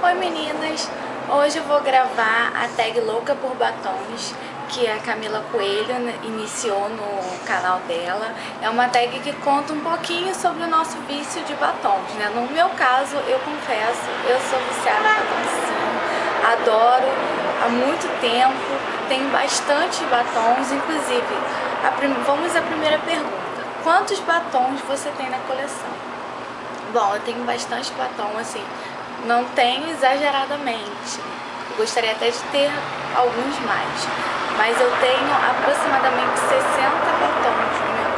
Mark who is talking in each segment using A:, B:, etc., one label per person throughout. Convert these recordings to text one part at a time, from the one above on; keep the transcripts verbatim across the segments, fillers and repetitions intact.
A: Oi meninas, hoje eu vou gravar a tag Louca por Batons, que a Camila Coelho iniciou no canal dela. É uma tag que conta um pouquinho sobre o nosso vício de batons, né? No meu caso, eu confesso, eu sou viciada em batom sim, adoro há muito tempo, tenho bastante batons, inclusive, a prim... vamos à primeira pergunta: quantos batons você tem na coleção? Bom, eu tenho bastante batom, assim, não tenho exageradamente, eu gostaria até de ter alguns mais, mas eu tenho aproximadamente sessenta batons na minha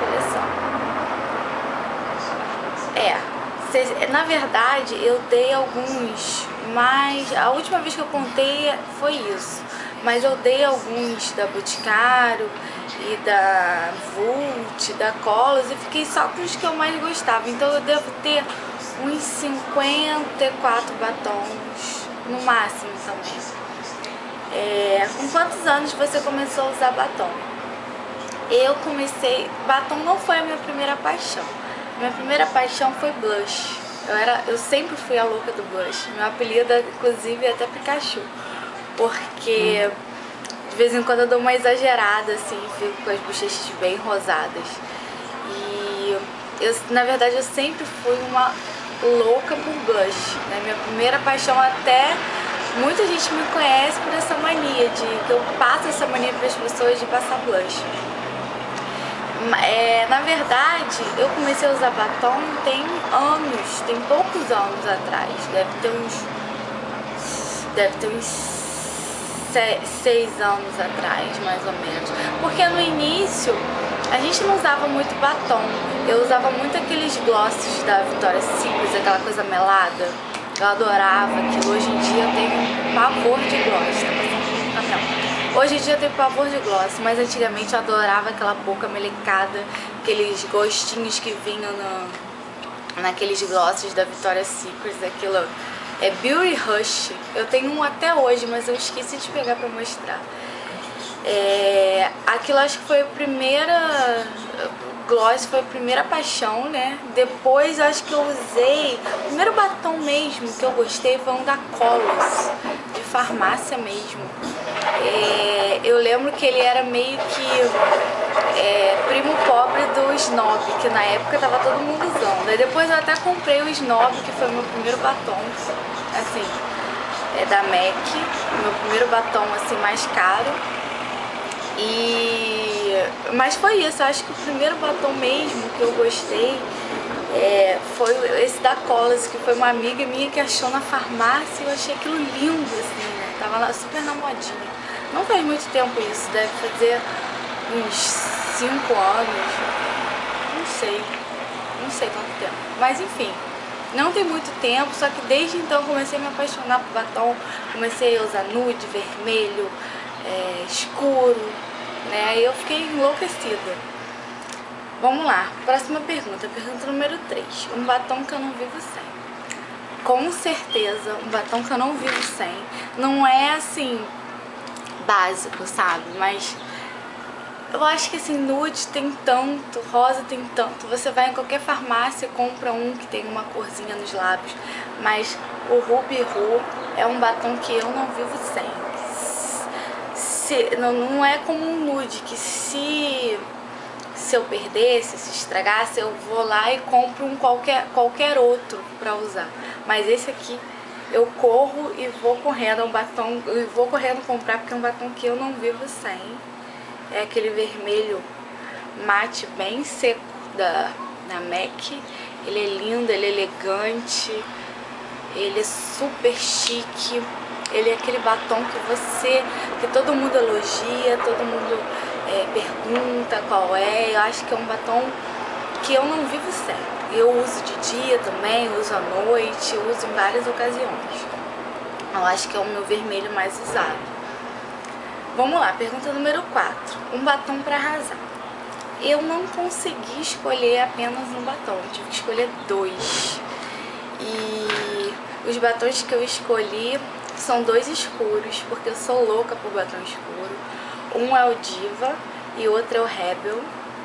A: coleção. É, na verdade eu dei alguns, mas a última vez que eu contei foi isso, mas eu dei alguns da Boticário e da Vult, da Colos, e fiquei só com os que eu mais gostava, então eu devo ter uns cinquenta e quatro batons, no máximo também. É, com quantos anos você começou a usar batom? Eu comecei... Batom não foi a minha primeira paixão. Minha primeira paixão foi blush. Eu, era, eu sempre fui a louca do blush. Meu apelido, inclusive, é até Pikachu. Porque de vez em quando eu dou uma exagerada, assim, fico com as bochechas bem rosadas. E eu, na verdade, eu sempre fui uma louca por blush, né? Minha primeira paixão, até muita gente me conhece por essa mania de que eu passo essa mania para as pessoas de passar blush. É, na verdade, eu comecei a usar batom tem anos, tem poucos anos atrás, deve ter uns deve ter uns seis, seis anos atrás, mais ou menos, porque no início a gente não usava muito batom, eu usava muito aqueles glosses da Victoria's Secret, aquela coisa melada, eu adorava aquilo. Hoje em dia eu tenho pavor de gloss, tá passando no caminhão. Hoje em dia eu tenho pavor de gloss, mas antigamente eu adorava aquela boca melecada, aqueles gostinhos que vinham no, naqueles glosses da Victoria's Secret, aquilo é Beauty Rush. Eu tenho um até hoje, mas eu esqueci de pegar pra mostrar. É, aquilo acho que foi a primeira gloss, foi a primeira paixão, né? Depois acho que eu usei, o primeiro batom mesmo que eu gostei foi um da Colos, de farmácia mesmo. É, eu lembro que ele era meio que é, primo pobre do Snob, que na época tava todo mundo usando. Aí depois eu até comprei o Snob, que foi o meu primeiro batom, assim, é da MAC, meu primeiro batom assim mais caro. E... mas foi isso, eu acho que o primeiro batom mesmo que eu gostei é, foi esse da Colas, que foi uma amiga minha que achou na farmácia, e eu achei aquilo lindo, assim, né? Tava lá super na modinha. Não faz muito tempo isso, deve fazer uns cinco anos, não sei, não sei quanto tempo, mas enfim, não tem muito tempo, só que desde então comecei a me apaixonar por batom, comecei a usar nude, vermelho, é, escuro, né? Aí eu fiquei enlouquecida. Vamos lá, próxima pergunta, pergunta número três. Um batom que eu não vivo sem. Com certeza, um batom que eu não vivo sem. Não é assim, básico, sabe? Mas eu acho que assim, nude tem tanto, rosa tem tanto. Você vai em qualquer farmácia e compra um que tem uma corzinha nos lábios. Mas o Ruby Ru é um batom que eu não vivo sem. Se, não, não é como um nude, que se, se eu perdesse, se estragasse, eu vou lá e compro um qualquer, qualquer outro pra usar. Mas esse aqui, eu corro e vou correndo, é um batom, eu vou correndo comprar porque é um batom que eu não vivo sem. É aquele vermelho mate bem seco da, da MAC. Ele é lindo, ele é elegante, ele é super chique. Ele é aquele batom que você, que todo mundo elogia, todo mundo é, pergunta qual é. Eu acho que é um batom que eu não vivo sem. Eu uso de dia também, uso à noite, uso em várias ocasiões. Eu acho que é o meu vermelho mais usado. Vamos lá, pergunta número quatro. Um batom para arrasar. Eu não consegui escolher apenas um batom, eu tive que escolher dois. E os batons que eu escolhi são dois escuros, porque eu sou louca por batom escuro. Um é o Diva e o outro é o Rebel.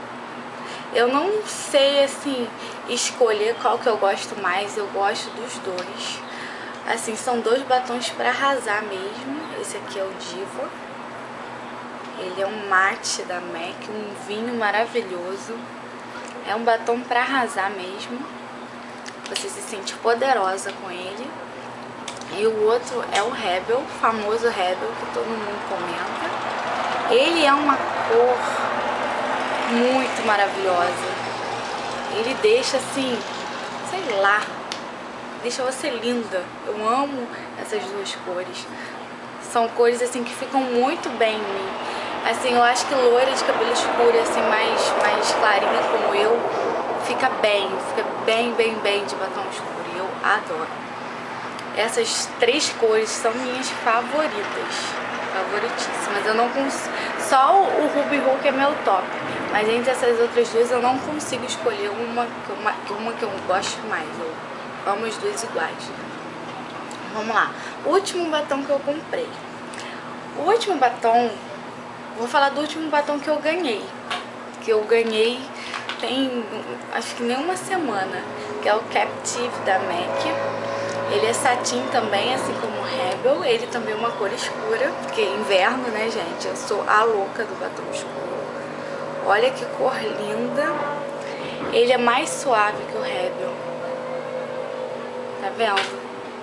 A: Eu não sei, assim, escolher qual que eu gosto mais, eu gosto dos dois. Assim, são dois batons pra arrasar mesmo. Esse aqui é o Diva. Ele é um mate da MAC, um vinho maravilhoso. É um batom pra arrasar mesmo. Você se sente poderosa com ele. E o outro é o Rebel, o famoso Rebel, que todo mundo comenta. Ele é uma cor muito maravilhosa. Ele deixa assim, sei lá, deixa você linda. Eu amo essas duas cores. São cores assim que ficam muito bem em mim. Assim, eu acho que loira de cabelo escuro, assim, mais, mais clarinha como eu, fica bem, fica bem, bem, bem de batom escuro. E eu adoro. Essas três cores são minhas favoritas, favoritíssimas. Eu não consigo, só o Ruby Hook é meu top, mas entre essas outras duas eu não consigo escolher uma, uma, uma que eu gosto mais. Eu amo as duas iguais. Vamos lá. O último batom que eu comprei. O último batom, vou falar do último batom que eu ganhei. Que eu ganhei tem, acho que nem uma semana, que é o Captive da MAC. Ele é satin também, assim como o Rebel. Ele também é uma cor escura, porque é inverno, né, gente? Eu sou a louca do batom escuro. Olha que cor linda. Ele é mais suave que o Rebel. Tá vendo?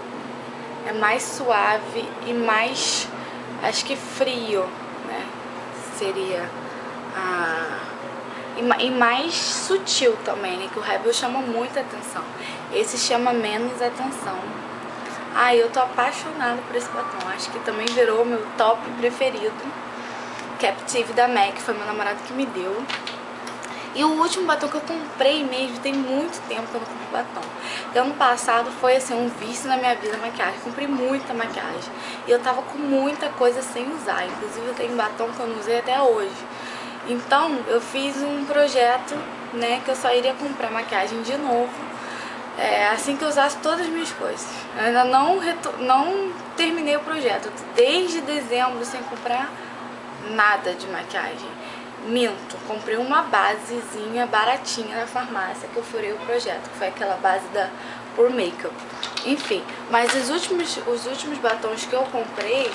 A: É mais suave e mais, acho que frio, né? Seria a... E mais sutil também, né? Que o Rebel chama muita atenção. Esse chama menos atenção. Ah, eu tô apaixonada por esse batom. Acho que também virou meu top preferido. Captive da MAC, foi meu namorado que me deu. E o último batom que eu comprei mesmo, tem muito tempo que eu não compro batom. Porque ano passado foi assim, um vício na minha vida a maquiagem. Eu comprei muita maquiagem. E eu tava com muita coisa sem usar. Inclusive eu tenho batom que eu não usei até hoje. Então eu fiz um projeto, né, que eu só iria comprar maquiagem de novo é, assim que eu usasse todas as minhas coisas. Eu ainda não, não terminei o projeto, desde dezembro sem comprar nada de maquiagem. Minto, comprei uma basezinha baratinha na farmácia que eu furei o projeto, que foi aquela base da Pure Makeup. Enfim, mas os últimos, os últimos batons que eu comprei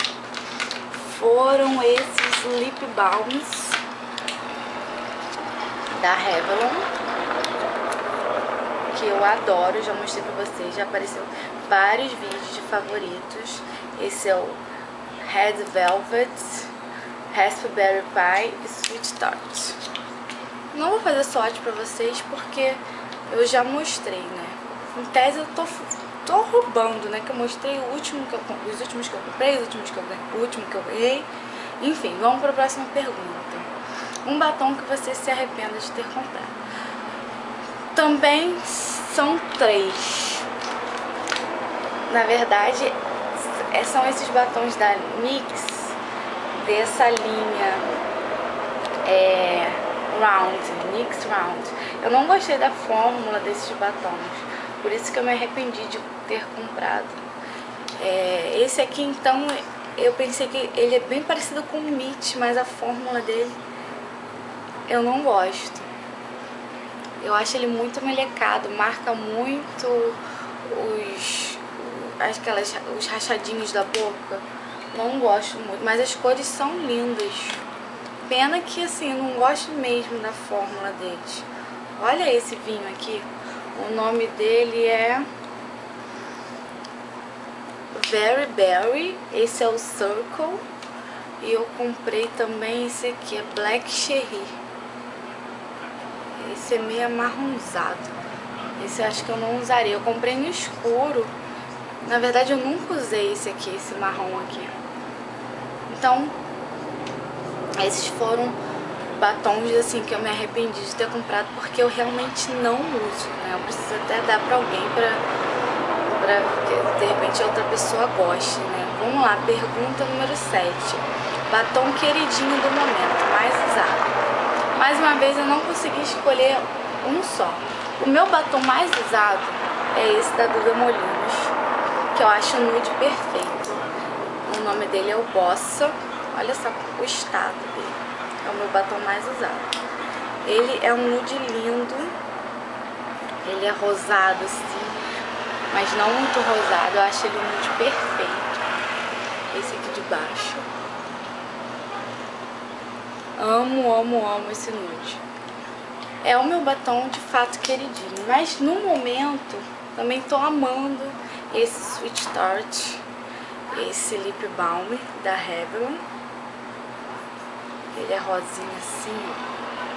A: foram esses lip balms da Revlon, que eu adoro, já mostrei pra vocês, já apareceu vários vídeos de favoritos. Esse é o Red Velvet, Raspberry Pie e Sweet Tart. Não vou fazer swatch pra vocês porque eu já mostrei, né? Em tese eu tô, tô roubando, né? Que eu mostrei o último que eu, os últimos que eu comprei, os últimos que eu ganhei, o último que eu ganhei. Enfim, vamos para a próxima pergunta. Um batom que você se arrependa de ter comprado. Também são três. Na verdade, são esses batons da NYX, dessa linha é, Round, NYX Round. Eu não gostei da fórmula desses batons, por isso que eu me arrependi de ter comprado. É, esse aqui, então, eu pensei que ele é bem parecido com o Meet, mas a fórmula dele eu não gosto. Eu acho ele muito melecado, marca muito os, aquelas, os rachadinhos da boca. Não gosto muito, mas as cores são lindas. Pena que assim, eu não gosto mesmo da fórmula deles. Olha esse vinho aqui. O nome dele é Very Berry. Esse é o Circle. E eu comprei também esse aqui, é Black Cherry. Esse é meio amarronzado. Esse eu acho que eu não usaria. Eu comprei no escuro. Na verdade eu nunca usei esse aqui, esse marrom aqui. Então, esses foram batons assim que eu me arrependi de ter comprado porque eu realmente não uso, né? Eu preciso até dar pra alguém pra, pra que de repente outra pessoa goste, né? Vamos lá, pergunta número sete. Batom queridinho do momento, mais usado. Mais uma vez eu não consegui escolher um só. O meu batom mais usado é esse da Duda Molinos, que eu acho o nude perfeito. O nome dele é o Bossa. Olha só o estado dele. É o meu batom mais usado. Ele é um nude lindo. Ele é rosado assim. mas não muito rosado. Eu acho ele um nude perfeito. Esse aqui de baixo. Amo, amo, amo esse nude. É o meu batom de fato queridinho, mas no momento também tô amando esse Sweet Tart, esse Lip Balm da Revlon. Ele é rosinha assim, ó.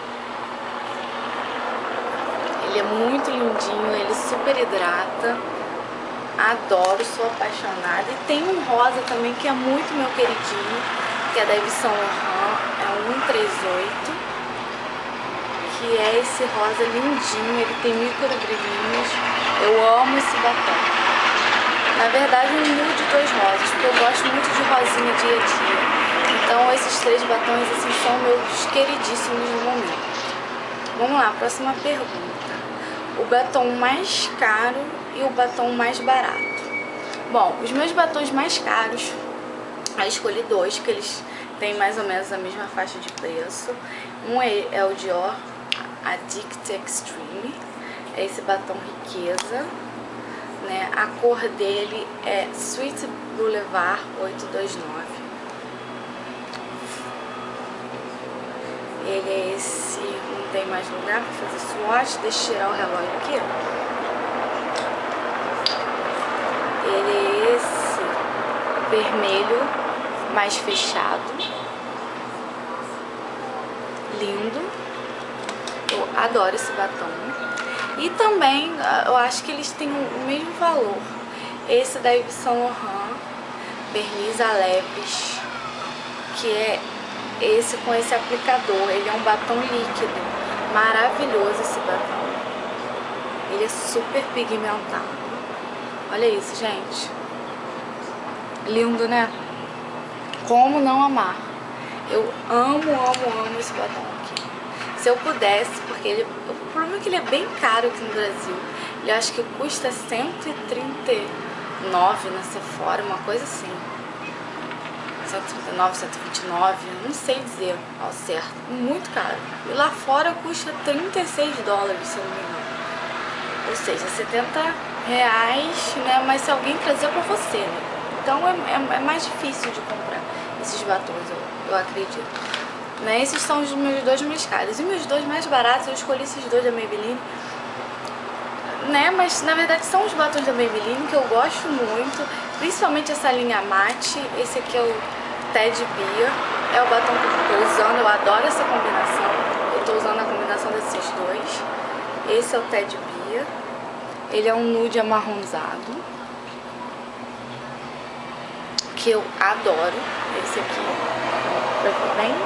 A: Ele é muito lindinho, ele super hidrata. Adoro, sou apaixonada. E tem um rosa também que é muito meu queridinho, que é da Yves Saint Laurent, é um cento e trinta e oito, que é esse rosa lindinho, ele tem micro brilhinhos. Eu amo esse batom. Na verdade, um nude de dois rosas, porque eu gosto muito de rosinha dia a dia. Então esses três batons assim são meus queridíssimos no momento. Vamos lá, próxima pergunta. O batom mais caro e o batom mais barato. Bom, os meus batons mais caros, eu escolhi dois, que eles têm mais ou menos a mesma faixa de preço. Um é, é o Dior Addict Extreme, é esse batom riqueza, né? A cor dele é Sweet Boulevard oitocentos e vinte e nove. Ele é esse, não tem mais lugar para fazer swatch, deixa eu tirar o relógio aqui. Ele é esse vermelho mais fechado, lindo. Eu adoro esse batom. E também eu acho que eles têm o mesmo valor. Esse da Yves Saint Laurent, verniz a leves, que é esse com esse aplicador. Ele é um batom líquido, maravilhoso esse batom. Ele é super pigmentado. Olha isso, gente. Lindo, né? Como não amar? Eu amo, amo, amo esse batom aqui. Se eu pudesse, porque ele, o problema é que ele é bem caro aqui no Brasil. Ele acho que custa cento e trinta e nove na Sephora, uma coisa assim. cento e trinta e nove, cento e vinte e nove, não sei dizer ao certo. Muito caro. E lá fora custa trinta e seis dólares, se eu não me engano. Ou seja, setenta reais, né? Mas se alguém trazer pra você, né? Então é, é, é mais difícil de comprar esses batons, eu, eu acredito. Né? Esses são os meus dois mais caros. E meus dois mais baratos, eu escolhi esses dois da Maybelline. Né? Mas na verdade são os batons da Maybelline que eu gosto muito. Principalmente essa linha mate. Esse aqui é o Ted Beer. É o batom que eu tô usando. Eu adoro essa combinação. Eu tô usando a combinação desses dois. Esse é o Ted Beer. Ele é um nude amarronzado, que eu adoro. Esse aqui, pra ver bem,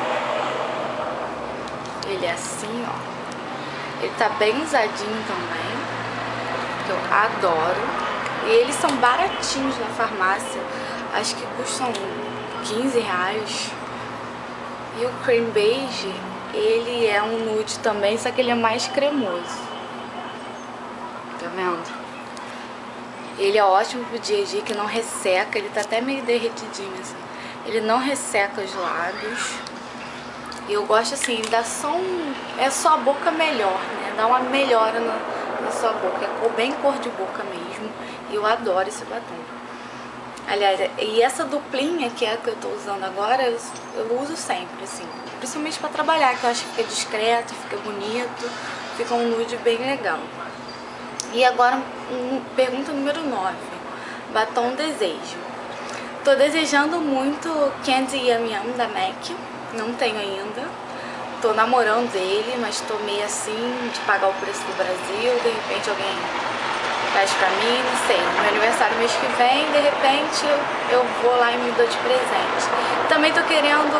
A: ele é assim, ó. Ele tá bem usadinho também, que eu adoro. E eles são baratinhos na farmácia, acho que custam quinze reais. E o Cream Beige, ele é um nude também, só que ele é mais cremoso. Tá vendo? Ele é ótimo pro dia a dia, que não resseca. Ele tá até meio derretidinho assim. Ele não resseca os lábios. E eu gosto assim, dá só um... é só a boca melhor, né? Dá uma melhora na, na sua boca. É bem cor de boca mesmo. E eu adoro esse batom. Aliás, e essa duplinha, que é a que eu tô usando agora, eu, eu uso sempre, assim. Principalmente pra trabalhar, que eu acho que fica discreto, fica bonito. Fica um nude bem legal. E agora, um, pergunta número nove. Batom desejo. Tô desejando muito Candy Yum Yum da MAC. Não tenho ainda. Tô namorando ele, mas tô meio assim de pagar o preço do Brasil. De repente alguém faz pra mim, não sei. Meu aniversário mês que vem, de repente eu, eu vou lá e me dou de presente. Também tô querendo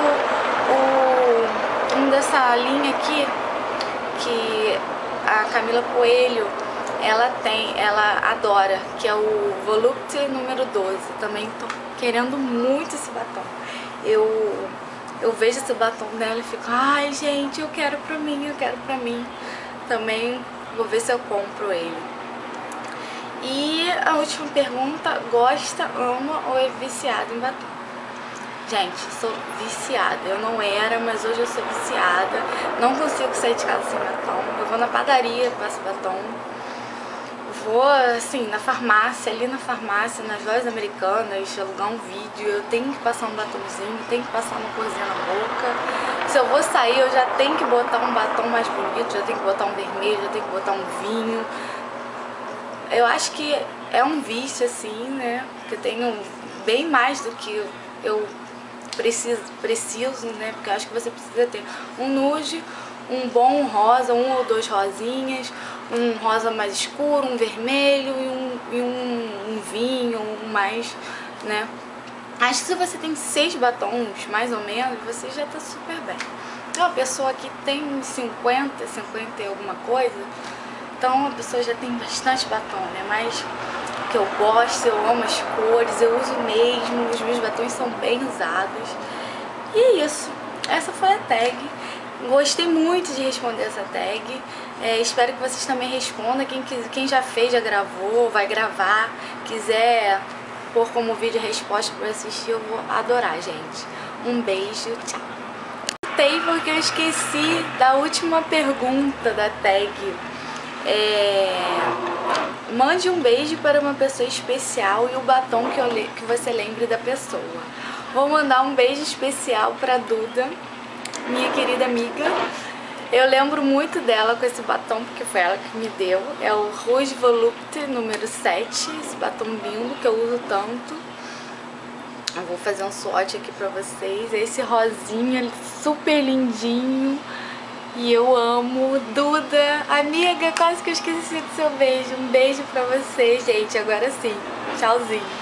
A: o, um dessa linha aqui, que a Camila Coelho, ela tem, ela adora, que é o Volupte número doze. Também tô querendo muito esse batom. Eu, eu vejo esse batom dela e fico, ai gente, eu quero pra mim, eu quero pra mim. Também vou ver se eu compro ele. E a última pergunta, gosta, ama ou é viciada em batom? Gente, eu sou viciada. Eu não era, mas hoje eu sou viciada. Não consigo sair de casa sem batom. Eu vou na padaria, passo batom. vou, assim, na farmácia, ali na farmácia, nas lojas americanas, alugar um vídeo, eu tenho que passar um batomzinho, tenho que passar uma corzinha na boca. Se eu vou sair, eu já tenho que botar um batom mais bonito, já tenho que botar um vermelho, já tenho que botar um vinho. Eu acho que é um vício, assim, né, que eu tenho bem mais do que eu preciso, preciso, né, porque eu acho que você precisa ter um nude, um bom rosa, um ou dois rosinhas, um rosa mais escuro, um vermelho e um, e um, um vinho, um mais, né. Acho que se você tem seis batons, mais ou menos, você já tá super bem. Então a pessoa que tem cinquenta, cinquenta e alguma coisa, então a pessoa já tem bastante batom, né, mas que eu gosto, eu amo as cores, eu uso mesmo, os meus batons são bem usados. E é isso, essa foi a tag. Gostei muito de responder essa tag. É, espero que vocês também respondam. Quem, quem já fez, já gravou, vai gravar, quiser pôr como vídeo a resposta para assistir, eu vou adorar, gente. Um beijo, tchau. Voltei porque eu esqueci da última pergunta da tag. É... Mande um beijo para uma pessoa especial e o batom que, eu le... que você lembre da pessoa. Vou mandar um beijo especial para Duda, minha querida amiga. Eu lembro muito dela com esse batom, porque foi ela que me deu. É o Rouge Volupte número sete, esse batom lindo que eu uso tanto. Eu vou fazer um swatch aqui pra vocês. Esse rosinha super lindinho. E eu amo. Duda, amiga, quase que eu esqueci do seu beijo. Um beijo pra você, gente. Agora sim. Tchauzinho.